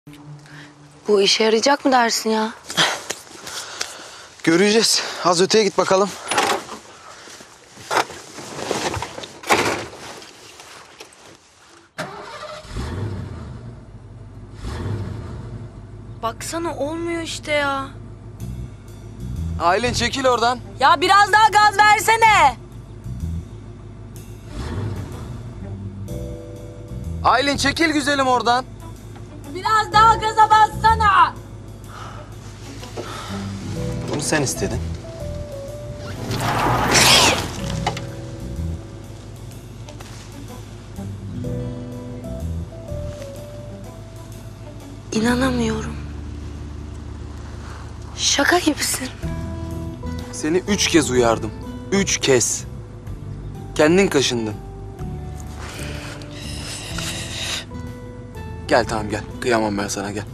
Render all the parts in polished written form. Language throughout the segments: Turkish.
Bu işe yarayacak mı dersin ya? Göreceğiz. Az öteye git bakalım. Baksana olmuyor işte ya. Aylin çekil oradan. Ya biraz daha gaz versene. Aylin çekil güzelim oradan. Biraz daha gaza bassana. Bunu sen istedin. İnanamıyorum. Şaka gibisin. Seni 3 kez uyardım. 3 kez. Kendin kaşındın. Gel tamam gel. Kıyamam ben sana gel.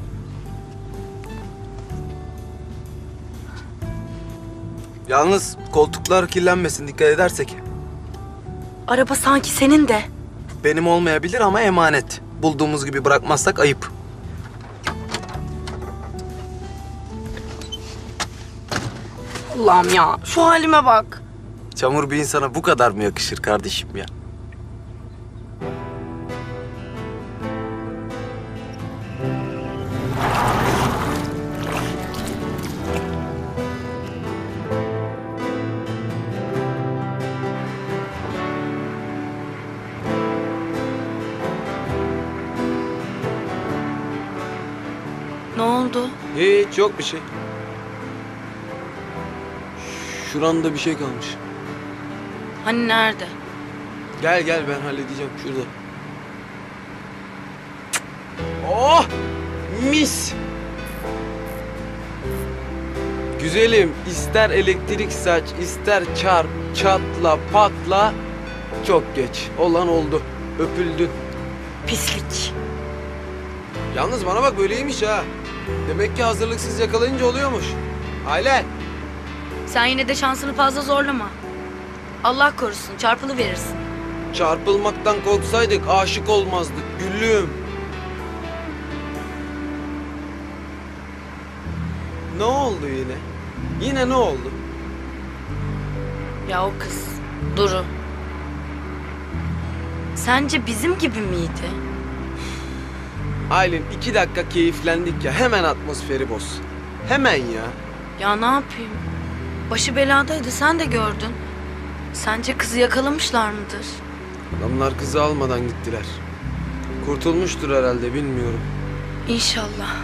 Yalnız koltuklar kirlenmesin dikkat edersek. Araba sanki senin de. Benim olmayabilir ama emanet. Bulduğumuz gibi bırakmazsak ayıp. Allah'ım ya şu halime bak. Çamur bir insana bu kadar mı yakışır kardeşim ya? Ne oldu? Hiç yok bir şey. Şuranda bir şey kalmış. Hani nerede? Gel gel ben halledeceğim şurada. Oh! Mis! Güzelim, ister elektrik saç, ister çarp, çatla, patla. Çok geç. Olan oldu. Öpüldün. Pislik. Yalnız bana bak böyleymiş ha. Demek ki hazırlıksız yakalayınca oluyormuş. Aylen. Sen yine de şansını fazla zorlama. Allah korusun çarpılıverirsin. Çarpılmaktan korksaydık aşık olmazdık gülüm. Ne oldu yine? Yine ne oldu? Ya o kız Duru. Sence bizim gibi miydi? Aylin 2 dakika keyiflendik ya hemen atmosferi boz. Hemen ya. Ya ne yapayım? Başı beladaydı sen de gördün. Sence kızı yakalamışlar mıdır? Adamlar kızı almadan gittiler. Kurtulmuştur herhalde bilmiyorum. İnşallah.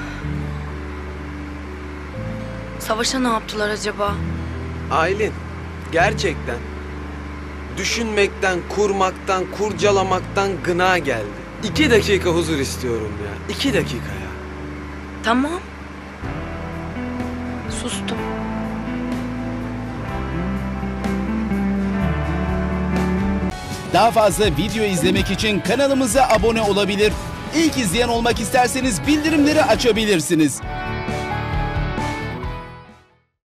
Savaş'a ne yaptılar acaba? Aylin gerçekten düşünmekten, kurmaktan, kurcalamaktan gına geldi. 2 dakika huzur istiyorum ya. 2 dakika ya. Tamam. Sustum. Daha fazla video izlemek için kanalımıza abone olabilir. İlk izleyen olmak isterseniz bildirimleri açabilirsiniz.